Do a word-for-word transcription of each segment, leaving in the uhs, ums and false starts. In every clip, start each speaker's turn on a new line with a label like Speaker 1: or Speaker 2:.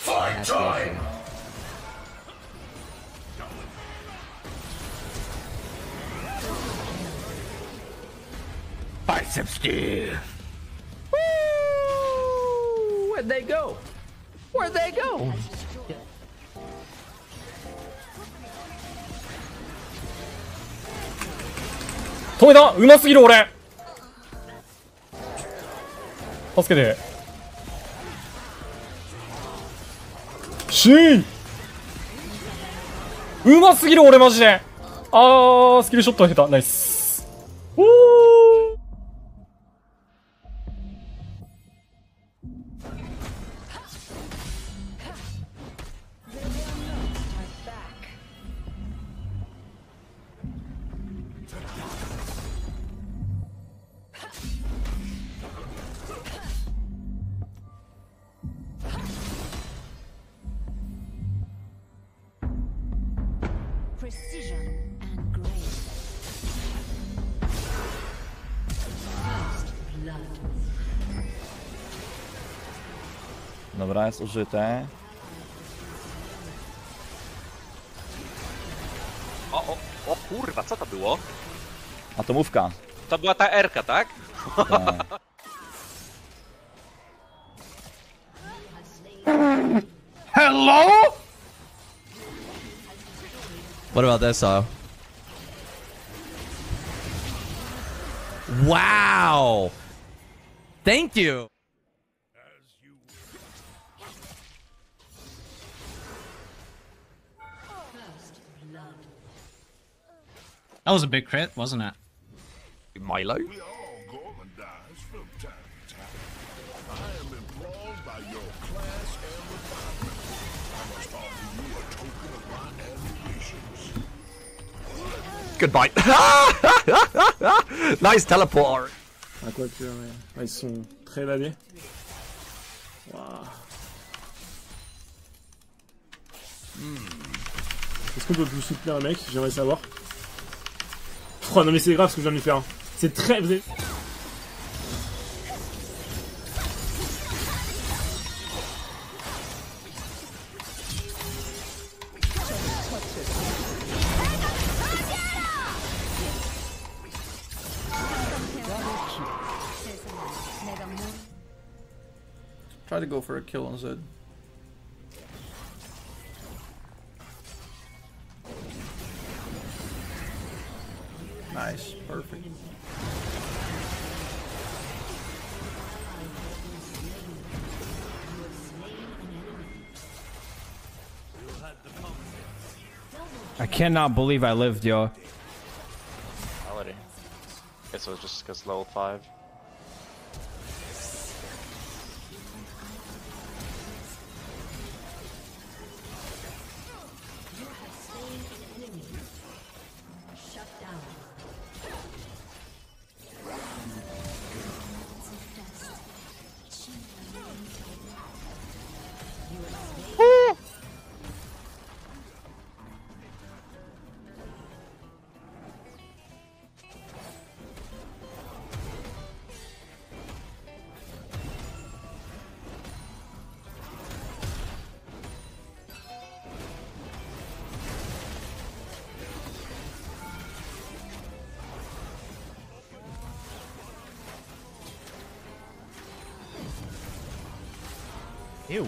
Speaker 1: Fight time! Biceps dude! Woo! Where'd they go? Where'd they go?
Speaker 2: 통이다! 음악쓰기로 오래!助けて 신! 음악쓰기로 오래 마시네! 아 스킬 숏도 해다 나이스 오
Speaker 3: Precision and grace. First blood.
Speaker 4: Dobra, jest użyte.
Speaker 5: O, o, o kurwa, co to było?
Speaker 4: Atomówka.
Speaker 5: To była ta R-ka, tak?
Speaker 4: Tak.
Speaker 1: Hello?
Speaker 6: What about this, though? Wow! Thank you!
Speaker 7: That was a big crit, wasn't it?
Speaker 5: Milo?
Speaker 1: Goodbye. Nice teleport.
Speaker 8: Ah, quoi que, ouais. Ouais, ils sont très lavés. Wow. Hmm. Est-ce qu'on peut plus soutenir un mec? J'aimerais savoir. Oh non mais c'est grave ce que je viens de lui faire. C'est très... Vous avez...
Speaker 2: Try to go for a kill on Zed. Nice, perfect.
Speaker 9: I cannot believe I lived, yo.
Speaker 5: Quality. Guess it was just because level five.
Speaker 9: Ew.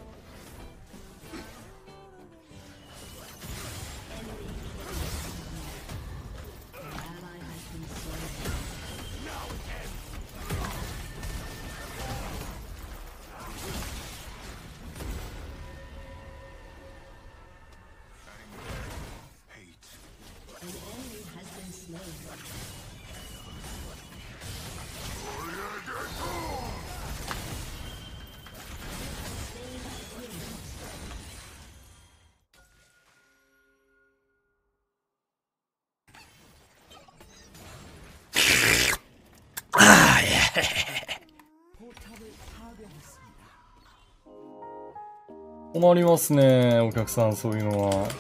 Speaker 2: 困りますね、お客さんそういうのは。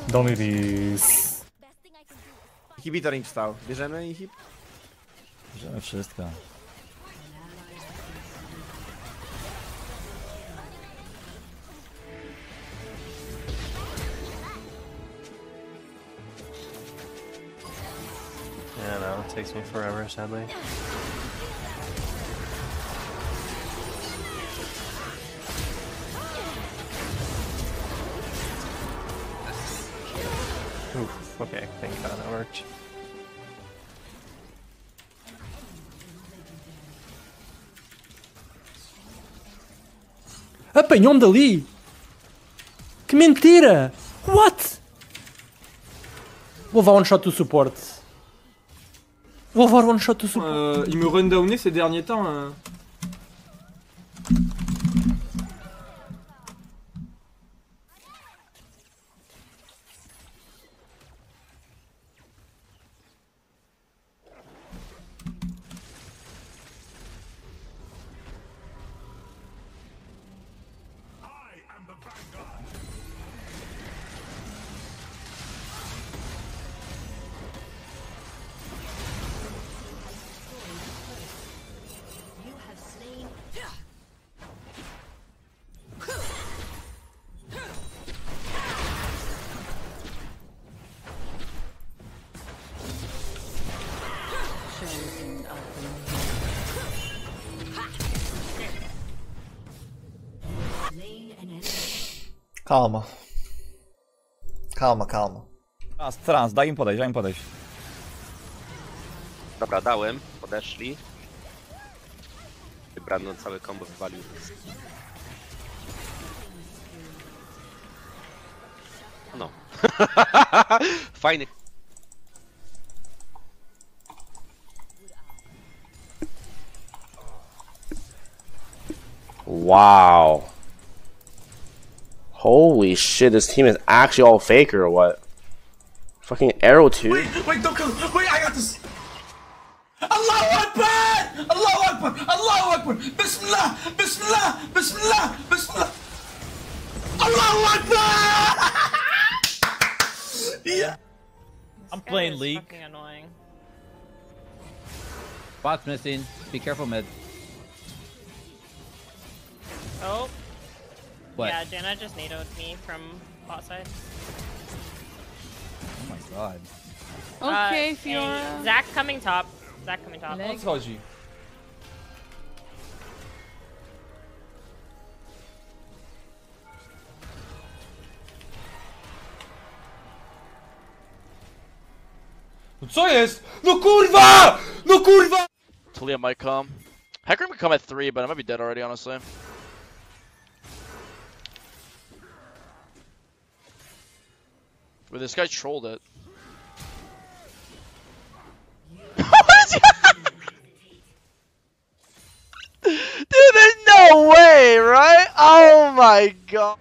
Speaker 2: Done it is.
Speaker 10: Inhibitor im wstał. Bierzemy inhib?
Speaker 4: Bierzemy wszystko.
Speaker 5: Yeah, no, it takes me forever, sadly. Oof, okay, thank God that worked.
Speaker 1: Apanhou-me dali! Que mentira! What? Vou levar one shot do suporte. Vou levar one shot do suporte.
Speaker 11: Euh, il me rundowné ces derniers temps. Euh...
Speaker 4: Calma. Calma, calma. Trans, trans, daj im podejść, daj im podejść.
Speaker 5: Dobra, dałem, podeszli. Brandon cały combo wywalił. No. Fajny.
Speaker 12: Wow. Holy shit, this team is actually all faker or what? Fucking arrow too?
Speaker 11: Wait, wait, don't kill. Wait, I got this. Allahu Akbar! Allahu Akbar! Allahu Akbar! Bismillah! Bismillah! Bismillah! Bismillah! Allahu Akbar! Yeah.
Speaker 6: I'm playing League.
Speaker 13: Fucking annoying.
Speaker 6: Bot's missing. Be careful, mid.
Speaker 13: Oh.
Speaker 6: What?
Speaker 13: Yeah, Janna just NATO'd me from bot side.
Speaker 6: Oh my god.
Speaker 13: Okay, uh, Fiora. Zach coming top. Zach coming top.
Speaker 11: O co chodzi? No co jest? No kurwa! No kurwa!
Speaker 5: Talia might come. Hecarim could come at three, but I might be dead already, honestly. But this guy trolled it. Dude, there's no way, right? Oh my god.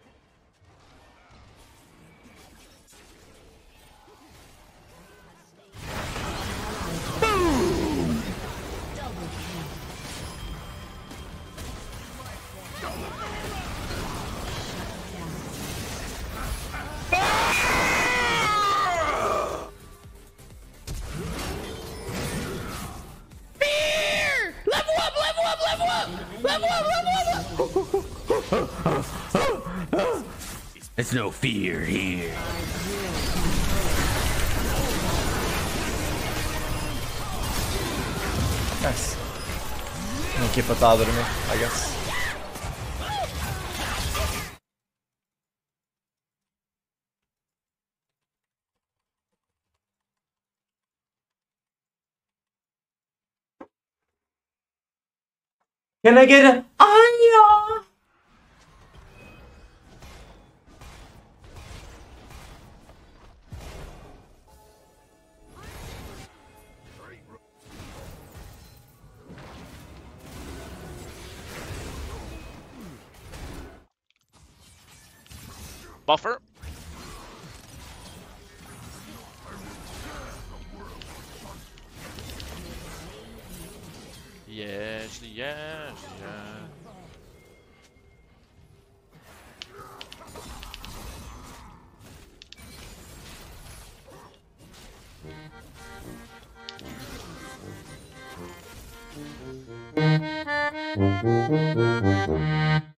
Speaker 6: There's no fear here.
Speaker 4: Nice. Não keep a tá dormir, I guess.
Speaker 11: Can I get an Anya?
Speaker 5: Buffer. Yes, yes, yes.